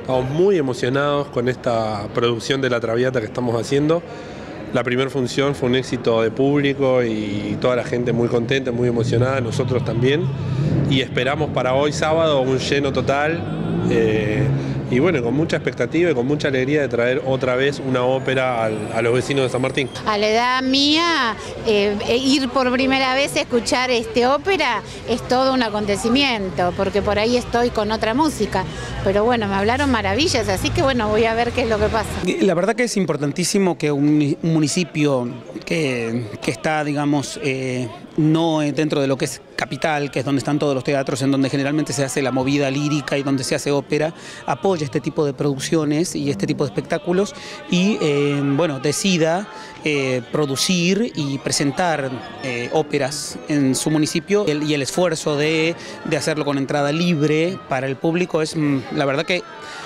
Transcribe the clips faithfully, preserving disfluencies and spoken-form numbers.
Estamos muy emocionados con esta producción de La Traviata que estamos haciendo. La primera función fue un éxito de público y toda la gente muy contenta, muy emocionada, nosotros también. Y esperamos para hoy sábado un lleno total. Eh, y bueno, con mucha expectativa y con mucha alegría de traer otra vez una ópera al, a los vecinos de San Martín. A la edad mía, eh, ir por primera vez a escuchar este ópera es todo un acontecimiento, porque por ahí estoy con otra música. Pero bueno, me hablaron maravillas, así que bueno, voy a ver qué es lo que pasa. La verdad que es importantísimo que un, un municipio que, que está, digamos, eh, no dentro de lo que es capital, que es donde están todos los teatros, en donde generalmente se hace la movida lírica y donde se hace ópera, apoya este tipo de producciones y este tipo de espectáculos y, eh, bueno, decida eh, producir y presentar eh, óperas en su municipio el, y el esfuerzo de, de hacerlo con entrada libre para el público es, la verdad que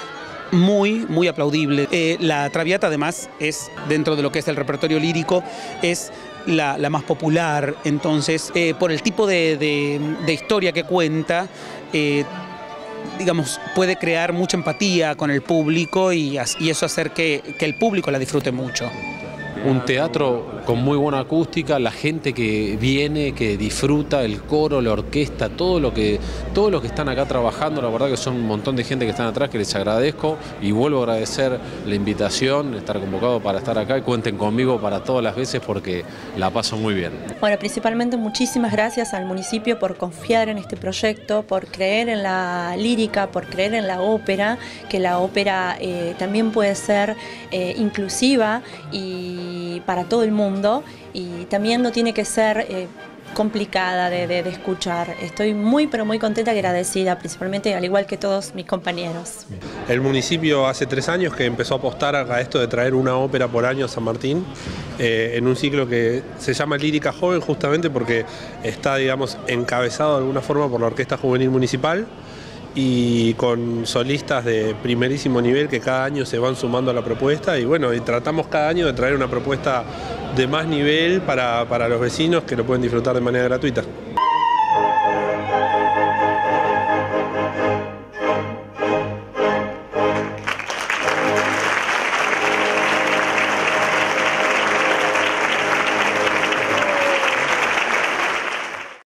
muy, muy aplaudible. Eh, la Traviata además es, dentro de lo que es el repertorio lírico, es La, la más popular, entonces eh, por el tipo de, de, de historia que cuenta, eh, digamos, puede crear mucha empatía con el público y, y eso hacer que, que el público la disfrute mucho. Un teatro con muy buena acústica, la gente que viene, que disfruta, el coro, la orquesta, todo lo que, todos los que están acá trabajando, la verdad que son un montón de gente que están atrás, que les agradezco y vuelvo a agradecer la invitación, estar convocado para estar acá y cuenten conmigo para todas las veces porque la paso muy bien. Bueno, principalmente muchísimas gracias al municipio por confiar en este proyecto, por creer en la lírica, por creer en la ópera, que la ópera eh, también puede ser eh, inclusiva y para todo el mundo y también no tiene que ser eh, complicada de, de, de escuchar. Estoy muy pero muy contenta y agradecida, principalmente al igual que todos mis compañeros. El municipio hace tres años que empezó a apostar a esto de traer una ópera por año a San Martín, eh, en un ciclo que se llama Lírica Joven justamente porque está, digamos, encabezado de alguna forma por la Orquesta Juvenil Municipal y con solistas de primerísimo nivel que cada año se van sumando a la propuesta y bueno, y tratamos cada año de traer una propuesta de más nivel para, para los vecinos que lo pueden disfrutar de manera gratuita.